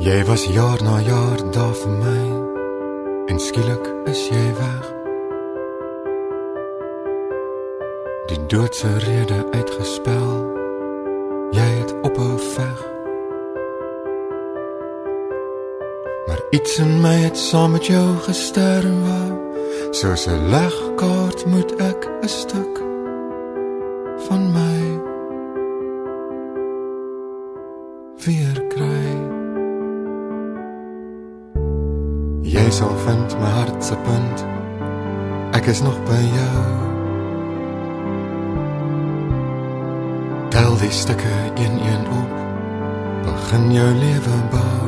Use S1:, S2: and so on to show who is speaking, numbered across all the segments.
S1: Jy was jaar na jaar daar vir my, en skielik is jy weg. Die doodse rede uitgespel, jy het ophou veg. Maar iets in my het saam met jou gesterwe, soos 'n legkaart moet ek 'n stuk van my weer kry. Jy sal vind my hart se punt, ek is nog by jou. Tel die stukke een op, begin jou lewe bou.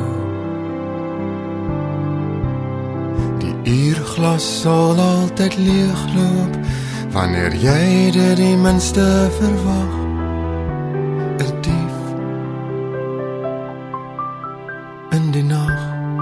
S1: Die uurglas sal altyd leegloop, wanneer jy dit die minste verwag. 'n dief in die nag.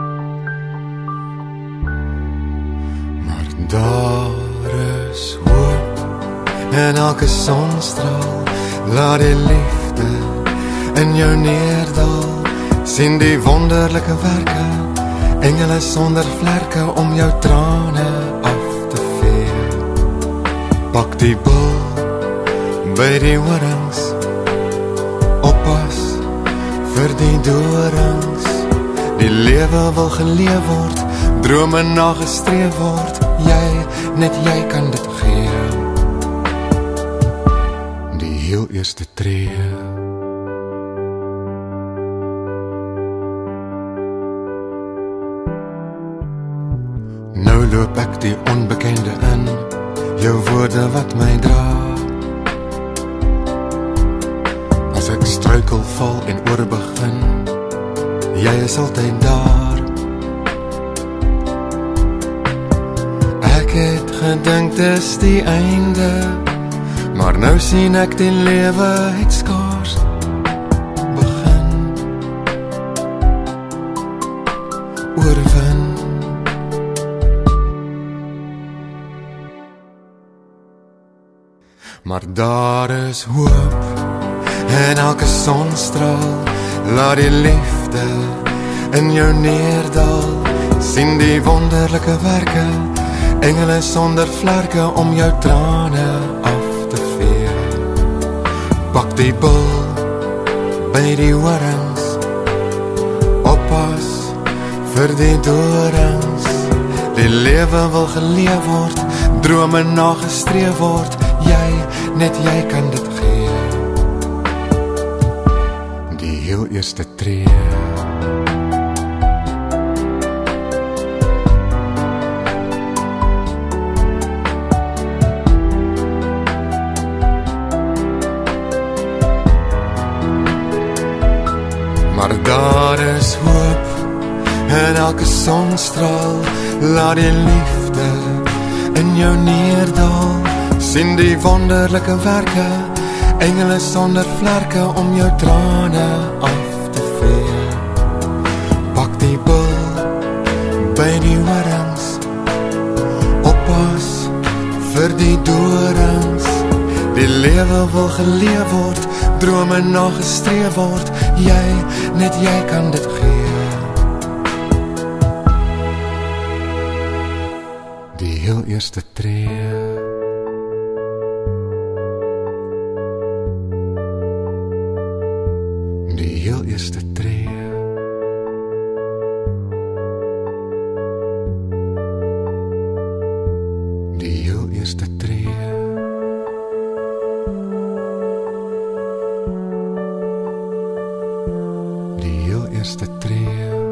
S1: Maar daar is hoop, en elke sonstraal laat die liefde in jou neerdal. Sien die wonderlike werke, engele sonder vlerke om jou trane af te vee. Pak die bul by die horings, oppas vir die dorings. Die lewe wil geleef word, drome nagestreef word. Net jy kan dit gee. Die heel eerste tree. Nou loop ek die onbekende in, jou woorde wat my dra. As ek struikel, val en oorbegin, jy is altyd daar. Ek het gedink dis die einde, maar nou sien ek die lewe het skaars begin. Oorwin. Maar daar is hoop, en elke sonstraal laat die liefde in jou neerdal. Sien die wonderlike werke, engele sonder vlerke om jou trane af te vee. Pak die bul by die horings, oppas vir die dorings. Die lewe wil geleef word, drome nagestreef word. Net jy kan dit gee. Die heel eerste tree. Maar daar is hoop, en elke sonstraal laat die liefde in jou neerdal. Sien die wonderlike werke, engele sonder vlerke om jou trane af te vee. Pak die bul by die horings, oppas vir die dorings. Die lewe wil geleef word, drome nagestreef word. Net jy kan dit gee. Die heel eerste tree. Die heel eerste tree. Die heel eerste tree. Die heel eerste tree.